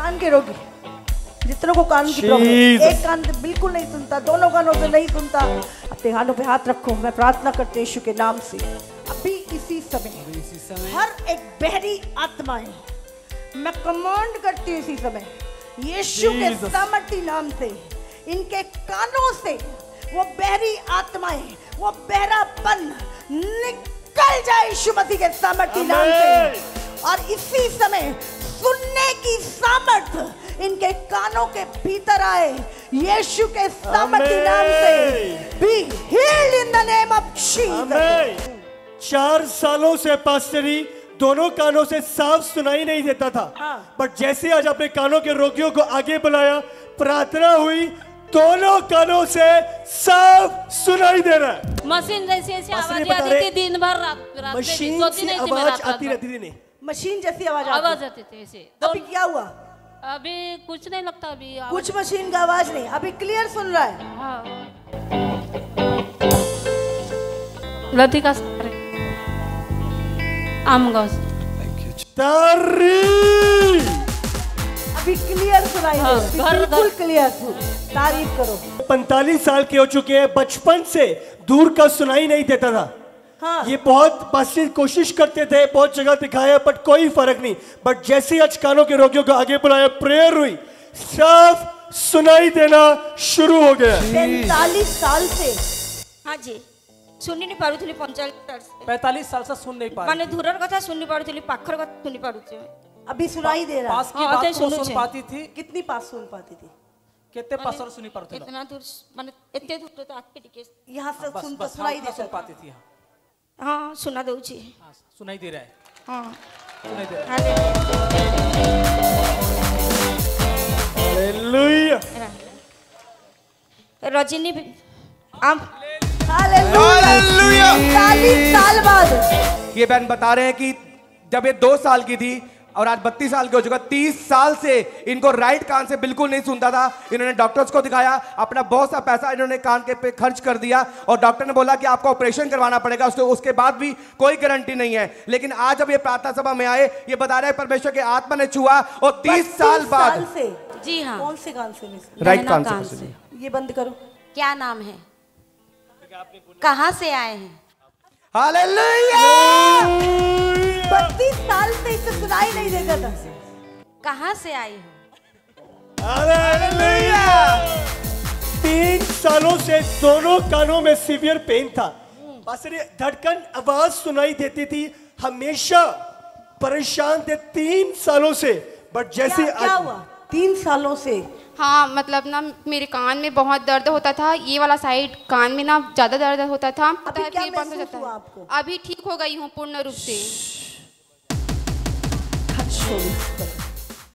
कान के रोगी, जितनों को कान की प्रॉब्लम, एक कान से बिल्कुल नहीं सुनता, दोनों कानों से नहीं सुनता, अपने कानों पे हाथ रखो। मैं प्रार्थना करते यीशु के नाम से अभी इसी समय हर एक बहरी आत्माएं मैं कमांड करती हूँ इसी समय यीशु के सामर्थी नाम से, इनके कानों से वो बहरी आत्माएं, वो बहरापन निकल जाए यीशु मसीह के सामर्थी नाम से। और इसी समय सुनने की सामर्थ इनके कानों के भीतर आए यीशु के सामर्थी नाम से। Be healed in the name of Jesus. 4 सालों से पास्टरी दोनों कानों से साफ सुनाई नहीं देता था, बट जैसे आज अपने कानों के रोगियों को आगे बुलाया, प्रार्थना हुई, दोनों कानों से साफ सुनाई दे रहा है। मशीन जैसी ऐसी आवाज आती थी दिन भर, रात मशीन से आवाज आती रहती थी। नहीं, मशीन जैसी आवाज आती थी ऐसे। अभी क्या हुआ? अभी कुछ नहीं लगता, अभी कुछ मशीन का आवाज नहीं, अभी क्लियर सुन रहा है। हाँ। लतिका आम गॉस अभी क्लियर सुनाई दे, बिल्कुल क्लियर। तारीफ करो। 45 साल के हो चुके हैं, बचपन से दूर का सुनाई नहीं देता था। हाँ। ये बहुत पास्टर कोशिश करते थे, बहुत जगह दिखाया, बट कोई फर्क नहीं। बट जैसे ही आज कानों के रोगियों को आगे बुलाया, प्रेयर हुई, साफ सुनाई देना शुरू हो गया। 45 साल से। हाँ जी, सुनी नहीं पारुथली 45 साल से सुन नहीं पा रही। माने दूरर कथा सुनी पारुथली, पाखर कथा सुनी पारुछे। अभी सुनाई दे रहा है। पास की बात को सुन पाती थी। कितनी पास सुन पाती थी? कितने पास सुनी पाती थी? इतना दूर, माने इतने दूर तो आके टिके यहाँ से सुनाई दे पाती थी। हाँ, सुना दो छी। सुनाई दे रहा है। हाँ, सुनाई दे रहा है। हालेलुया। रजनी आप हालेलुया। 40 साल बाद ये बहन बता रहे हैं कि जब ये 2 साल की थी और आज 32 साल की हो चुका, 30 साल से इनको राइट कान से बिल्कुल नहीं सुनता था। इन्होंने डॉक्टर्स को दिखाया, अपना बहुत सा पैसा इन्होंने कान के पे खर्च कर दिया और डॉक्टर ने बोला कि आपको ऑपरेशन करवाना पड़ेगा, उसके बाद भी कोई गारंटी नहीं है। लेकिन आज जब ये प्रार्थना सभा में आए, ये बता रहे हैं परमेश्वर के आत्मा ने छुआ और 30 साल बाद से। जी हाँ। कौन से कान से? राइट कान से। ये बंद करो। क्या नाम है? कहाँ से आए हैं? हालेलुया। 32 साल से इसे सुनाई नहीं देता था। कहाँ से आई हो? हालेलुया। 3 सालों से दोनों कानों में सीवियर पेन था। पास्टर, धड़कन आवाज सुनाई देती थी, हमेशा परेशान थे 3 सालों से। बट जैसे क्या हुआ 3 सालों से? हाँ, मतलब ना मेरे कान में बहुत दर्द होता था, ये वाला साइड कान में ना ज्यादा दर्द होता था। अभी क्या महसूस हुआ आपको? अभी ठीक हो गई हूँ पूर्ण रूप से।